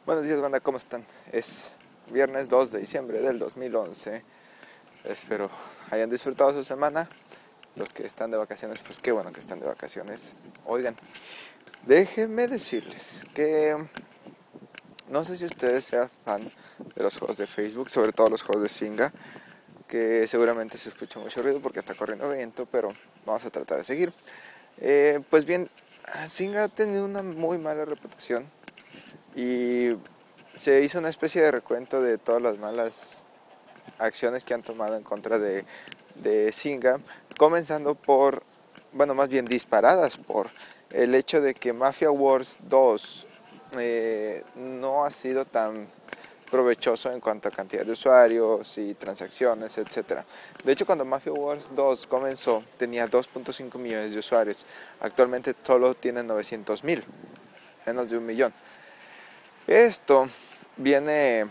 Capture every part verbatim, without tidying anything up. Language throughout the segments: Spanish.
Buenos días, banda, ¿cómo están? Es viernes dos de diciembre del dos mil once. Espero hayan disfrutado su semana. Los que están de vacaciones, pues qué bueno que están de vacaciones. Oigan, déjenme decirles que no sé si ustedes sean fan de los juegos de Facebook, sobre todo los juegos de Zynga, que seguramente se escucha mucho ruido porque está corriendo viento, pero vamos a tratar de seguir. Eh, pues bien, Zynga ha tenido una muy mala reputación y se hizo una especie de recuento de todas las malas acciones que han tomado en contra de, de Zynga, comenzando por, bueno, más bien disparadas por el hecho de que Mafia Wars dos eh, no ha sido tan provechoso en cuanto a cantidad de usuarios y transacciones, etcétera. De hecho, cuando Mafia Wars dos comenzó, tenía dos punto cinco millones de usuarios. Actualmente solo tiene novecientos mil, menos de un millón. Esto viene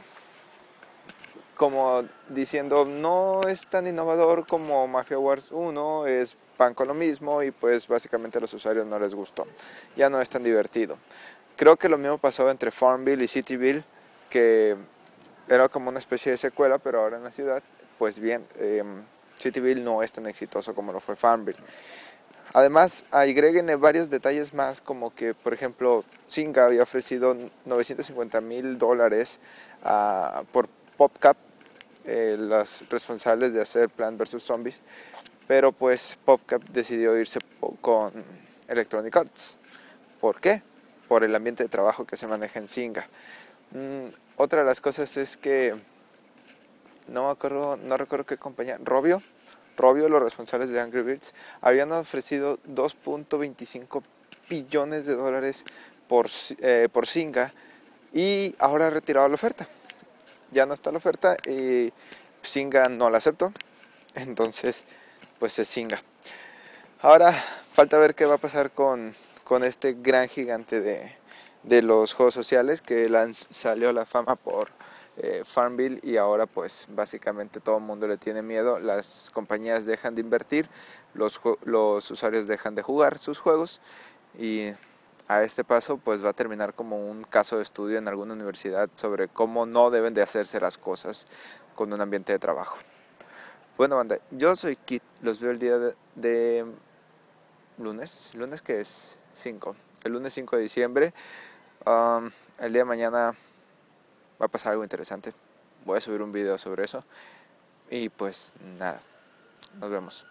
como diciendo, no es tan innovador como Mafia Wars uno, es pan con lo mismo y pues básicamente a los usuarios no les gustó. Ya no es tan divertido. Creo que lo mismo pasó entre Farmville y Cityville, que era como una especie de secuela, pero ahora en la ciudad, pues bien, eh, Cityville no es tan exitoso como lo fue Farmville. Además, agréguenle varios detalles más, como que, por ejemplo, Zynga había ofrecido novecientos cincuenta mil dólares uh, por PopCap, eh, los responsables de hacer Plants versus. Zombies, pero pues PopCap decidió irse con Electronic Arts. ¿Por qué? Por el ambiente de trabajo que se maneja en Zynga. Mm, otra de las cosas es que no me acuerdo, no recuerdo qué compañía, Robio, Robio, los responsables de Angry Birds, habían ofrecido dos punto veinticinco billones de dólares por, eh, por Zynga y ahora ha retirado la oferta. Ya no está la oferta y Zynga no la aceptó, entonces pues es Zynga. Ahora falta ver qué va a pasar con, con este gran gigante de, de los juegos sociales que salió a la fama por eh, Farmville y ahora pues básicamente todo el mundo le tiene miedo, las compañías dejan de invertir, los, los usuarios dejan de jugar sus juegos y a este paso pues va a terminar como un caso de estudio en alguna universidad sobre cómo no deben de hacerse las cosas con un ambiente de trabajo. Bueno, banda, yo soy Kit, los veo el día de, de lunes, lunes que es cinco, el lunes cinco de diciembre. Um, el día de mañana va a pasar algo interesante, voy a subir un video sobre eso y pues nada, nos vemos.